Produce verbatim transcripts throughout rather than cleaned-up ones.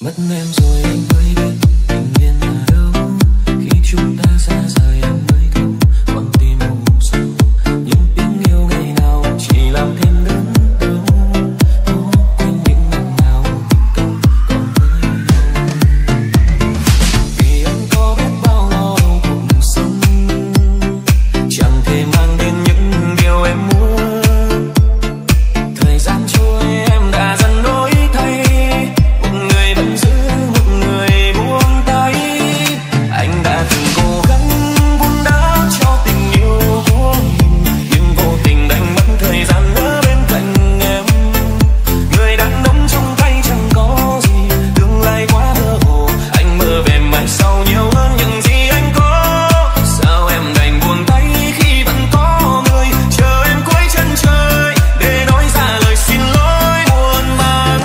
mất em rồi anh mới biết bình yên là đâu. Khi chúng ta xa rời em mới thấu con tim u sầu. Những tiếng yêu ngày nào chỉ làm thêm đớn đau. Cố quên những năm nào tình công còn với nhau. Vì anh có biết bao lo âu cuộc sống, chẳng thể mang đến những điều em muốn. Thời gian trôi em đã dần đổi thay, một người vẫn giữ một người buông tay. Anh đã từng cố gắng vun đắp cho tình yêu của mình, nhưng vô tình đánh mất thời gian ở bên cạnh em. Người đàn ông trong tay chẳng có gì, tương lai quá mơ hồ. Anh mơ về mai sau nhiều hơn những gì anh có. Sao em đành buông tay khi vẫn có người chờ em cuối chân trời để nói ra lời xin lỗi muộn màng.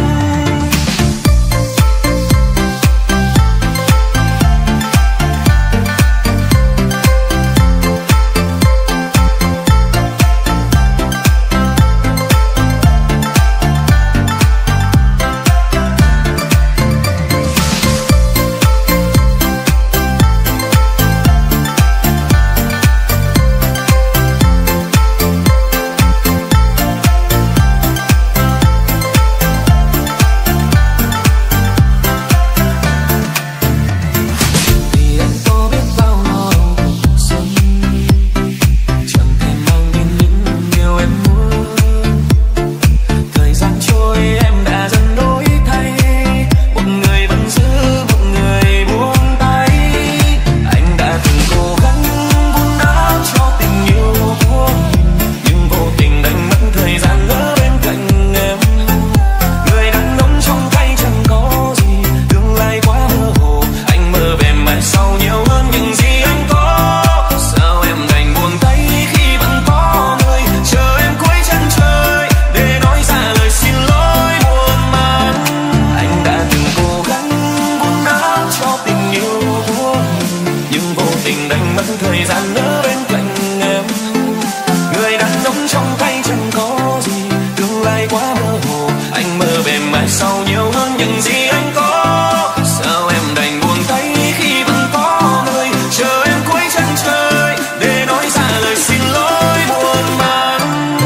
Vì anh có biết bao lo âu cuộc sống, chẳng thể mang đến những điều em muốn. Thời gian trôi em đã dần đổi thay, một người vẫn giữ một người buông tay. Anh đã từng cố gắng vun đắp cho tình yêu của mình, nhưng vô tình đánh mất thời gian ở bên cạnh em. Người đàn ông trong tay chẳng có gì, tương lai quá mơ hồ. Anh mơ về mai sau nhiều hơn những gì anh có. Sao em đành buông tay khi vẫn có người chờ em cuối chân trời để nói ra lời xin lỗi muộn màng. Anh đã từng cố gắng vun đắp cho tình yêu của mình, nhưng vô tình đánh mất thời gian ở bên cạnh em. Người đàn ông trong tay chẳng có gì, tương lai quá mơ hồ. Anh mơ về mai sau nhiều hơn những gì anh có. Sao em đành buông tay khi vẫn có người chờ em cuối chân trời để nói ra lời xin lỗi muộn màng.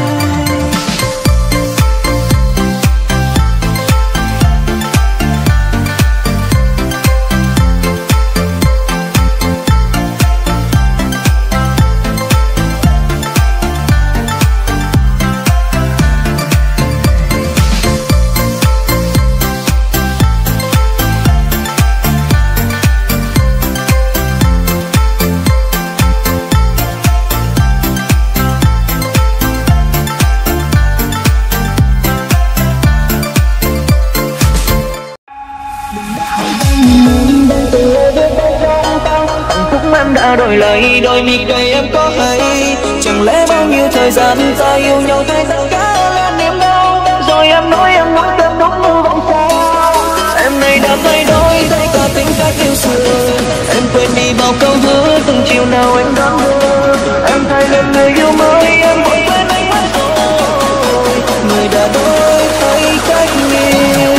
Hạnh phúc em đã đổi lấy đôi mi cây em có hay. Chẳng lẽ bao nhiêu thời gian ta yêu nhau thay tất cả là niềm đau. Rồi em nói em nói em đúng như vậy sao? Em này đã thay đổi thay cả tính cách yêu xưa. Em quên đi bao câu hứa từng chiều nào anh đón đưa. Em thay lên người yêu mới em vội quên anh mất rồi. Người đã đổi thay cách yêu.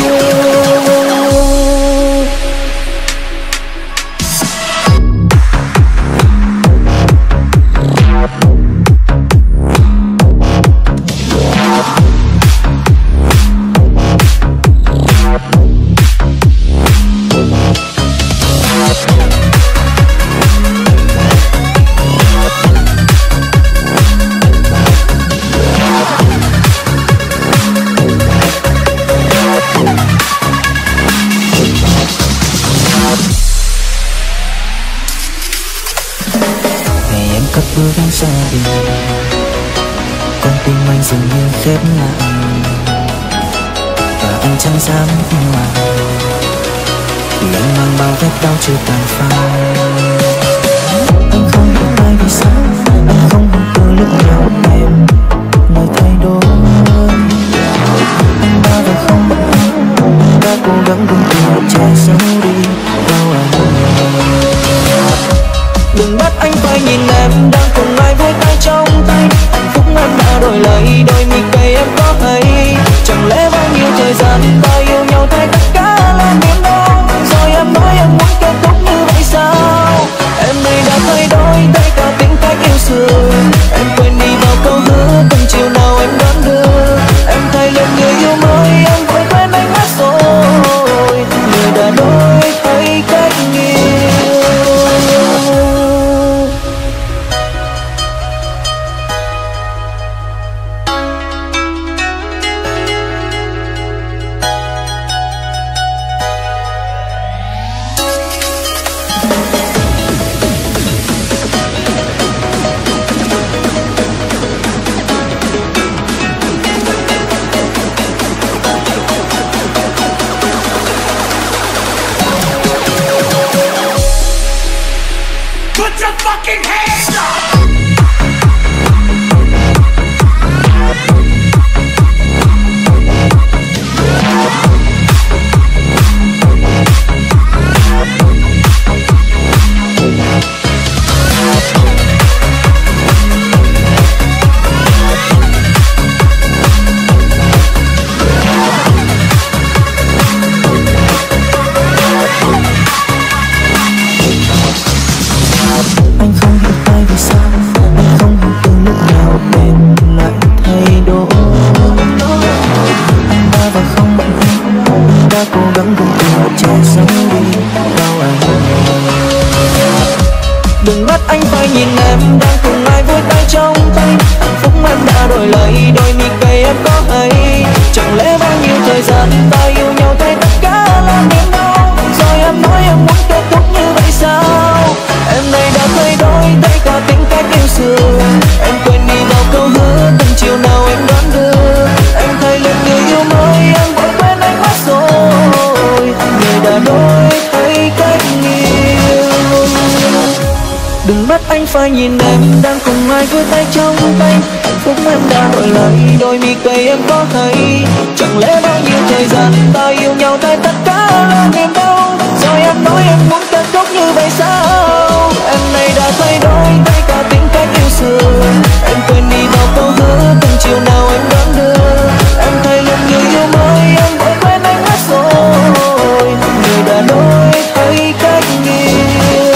Ngày em cất bước em xa đi, con tim anh dường như khép lại, và anh chẳng dám nhìn lại, vì anh mang bao vết đau chưa tàn phai. Anh không hiểu ai vì sao, anh không hiểu từ lúc nhau em người thay đổi. Anh đã và không anh đã cố gắng cùng tìm che giấu đi đau lòng. Đừng bắt anh phải nhìn em đang cùng ai với tay trong tay. Hạnh phúc em đã đổi lấy đôi mi cây em có hay. Chẳng lẽ bao nhiêu thời gian ta yêu nhau thay tất cả là niềm fucking hands up. Anh không hiểu tại vì sao, anh không hiểu từ lúc nào em lại thay đổi. Anh đã và không mạnh hơn, anh đã cố gắng cùng tuổi trẻ sống đi đâu anh. Đừng bắt anh phải nhìn em đang cùng ai vui tay trong tay. Hạnh phúc em đã đổi lấy, đôi mi cay em có hay. Chẳng lẽ bao nhiêu thời gian ta yêu nhau thay tất cả là niềm đau. Rồi em nói em muốn kết thúc như vậy sao? Em này đã thay đổi tất cả tính cách yêu xưa. Em quên đi bao câu hứa từng chiều nào em đoán được. Em thay lần người yêu mới, em vội quên anh mất rồi. Người đã đổi thay cách yêu. Đừng bắt anh phải nhìn em đang cùng ai với tay trong tay. Hạnh phúc em đã đổi lấy, đôi mi cay em có thấy. Chẳng lẽ bao nhiêu thời gian ta yêu nhau thay tất cả là niềm đau. Rồi em nói em muốn kết thúc như vậy sao? Em này đã thay đổi tất cả tính cách yêu xưa. Em quên đi bao câu hứa từng chiều nào em đoán được. Em thay lần người yêu mới, em vội quên anh mất rồi. Người đã đổi thay cách yêu.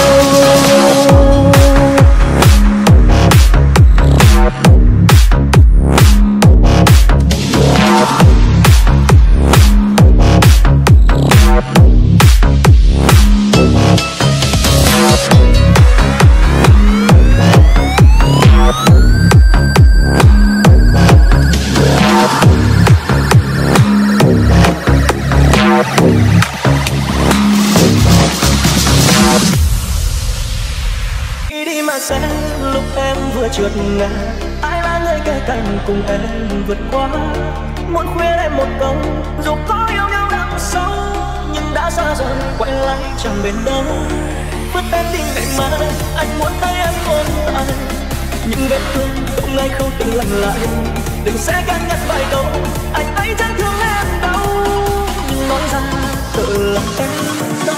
Nghĩ đi mà xem lúc em vừa trượt ngã, ai là người kề cạnh cùng em vượt qua. Muốn khuyên em một câu, dù có yêu nhau đằng sâu, nhưng đã xa rồi quay lại chẳng bên đâu. Vứt em đi ngày mai, anh muốn thấy em ôn lại những vết thương không ngày không từng lành lại. Đừng sẽ cân nhắc vài câu, anh ấy chẳng thương em đâu, nhưng nói ra tự làm em đau.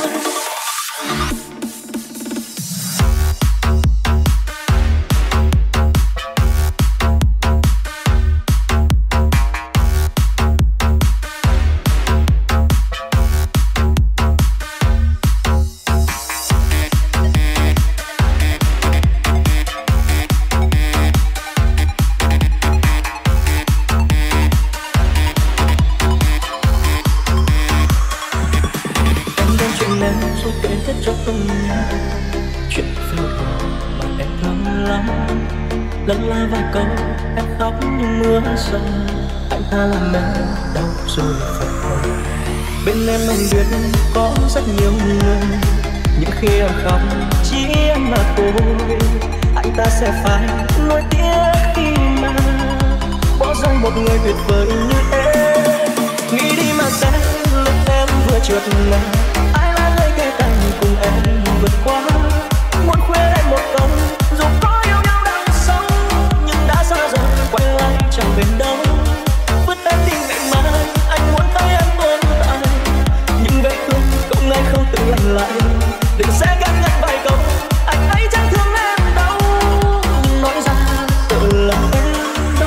Lần la vài câu em khóc như mưa rơi. Anh ta làm em đau rồi phải không? Bên em anh biết có rất nhiều người, nhưng khi em khóc chỉ em mà thôi. Anh ta sẽ phải nuối tiếc khi mà bỏ rơi một người tuyệt vời như em. Nghĩ đi mà xem lúc em vừa trượt ngã, ai là người kề cạnh cùng em vượt qua. Muốn khuyên em một câu, dù có yêu nhau đằng sâu, nhưng đã xa rồi quay lại chẳng bên đâu. Vứt em đi ngày mai, anh muốn thấy em tồn tại những vết thương không ngày không tự lành lại. Đừng sẽ gắn nhắc vài câu, anh ấy chẳng thương em đâu, nhưng nói ra tự làm em đau.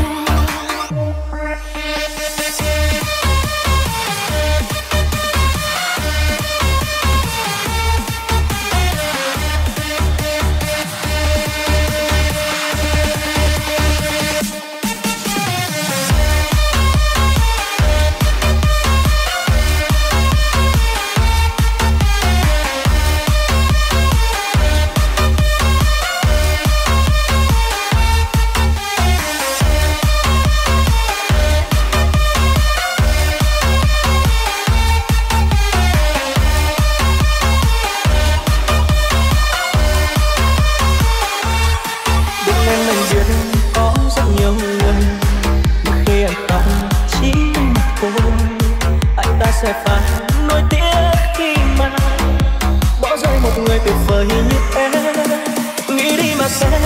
Sẽ phải nuối tiếc khi mà bỏ rơi một người tuyệt vời như em.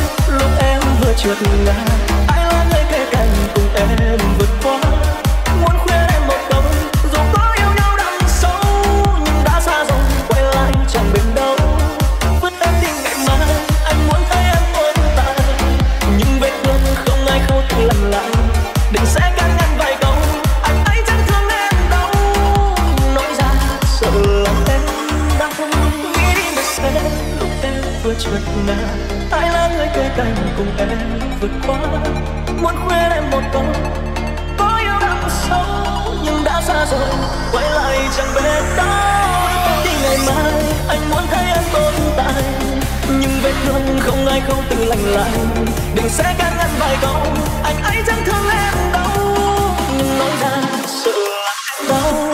lúc em vừa trượt ngã. Ai là người kề cạnh cùng em vượt qua, muốn khuyên em một câu, dù có yêu nhau đằng sâu nhưng đã xa rồi, quay lại chẳng bên đâu. Vứt em đi ngày mai, anh muốn thấy em tồn tại, nhưng vết thương không ai khâu tự làm lại. Đừng sẽ can ngăn vài câu, anh ấy chẳng thương em đâu. Nói ra sợ lòng em đang không nghĩ đi mà sẽ lúc em vừa trượt ngã. Ai là người kề cạnh cùng em vượt qua, muốn khuyên em một câu, có yêu đằng sâu nhưng đã xa rồi, quay lại chẳng bên đâu. Đi ngày mai anh muốn thấy em tồn tại, nhưng vết thương không ai khâu tự lành lại. Đừng sẽ can ngăn vài câu, anh ấy chẳng thương em đâu, nhưng nói ra sợ là em đau.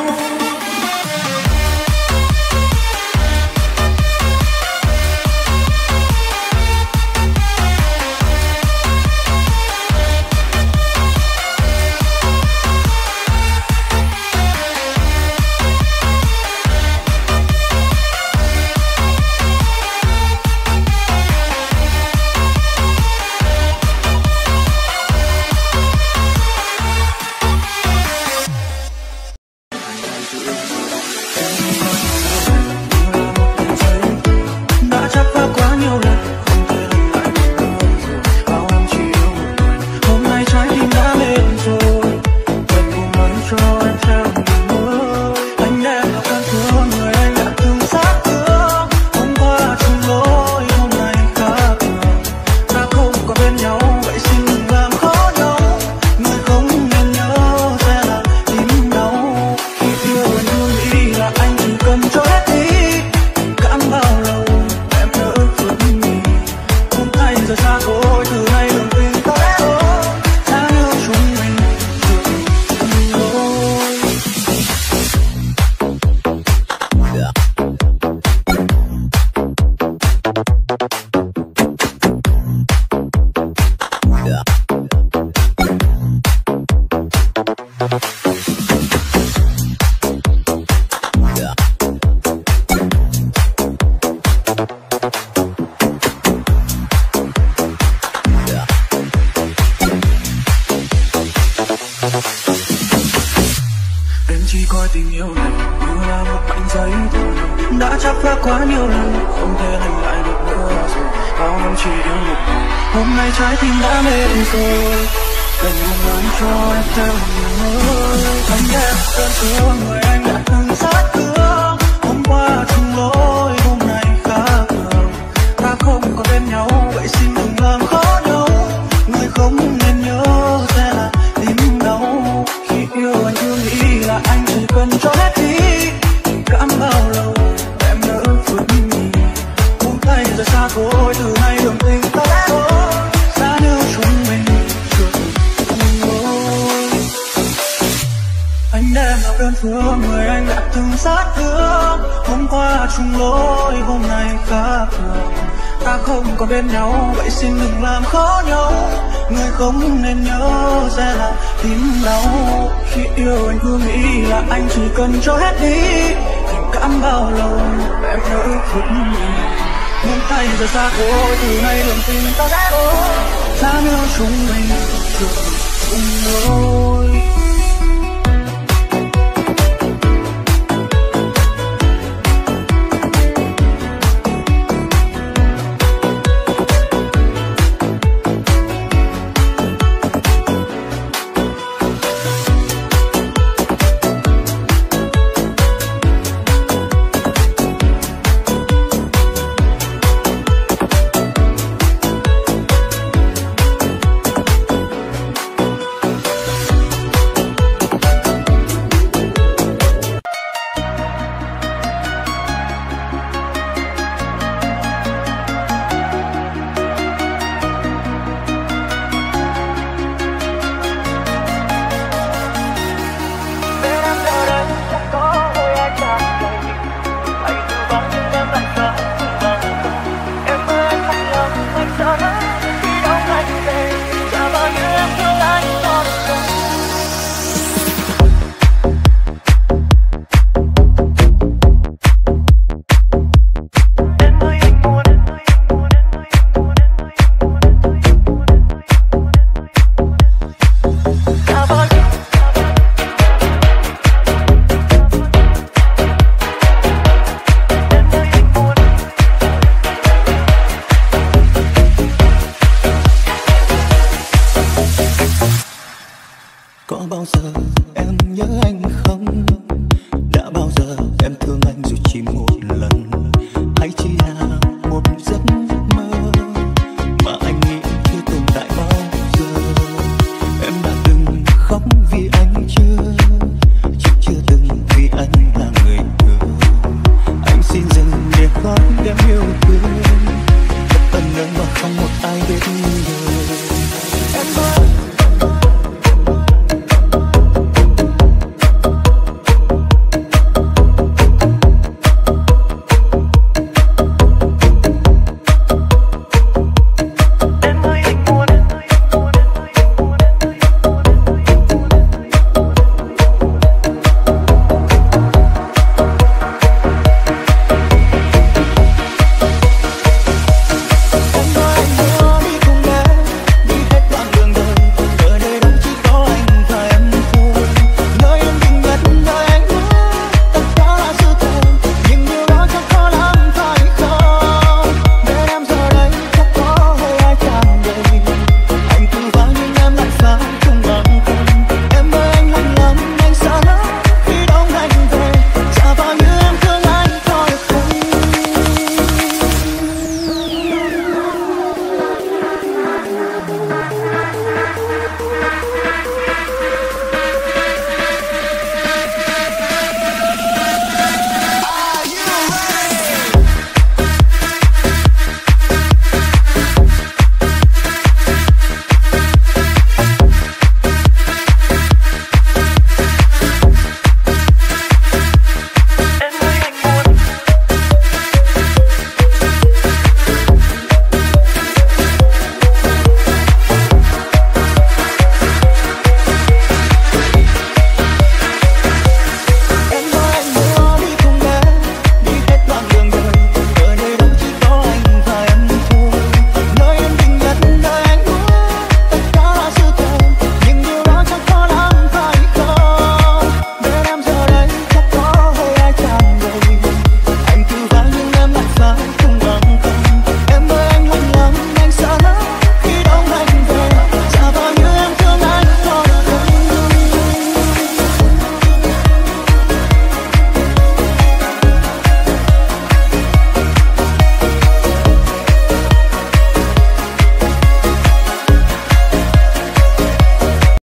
Cho hết đi tình cảm bao lâu em nỡ vứt mình, buông tay giờ xa khôi, từ nay đường tình ta sẽ có xa nữa chúng mình được cùng đôi.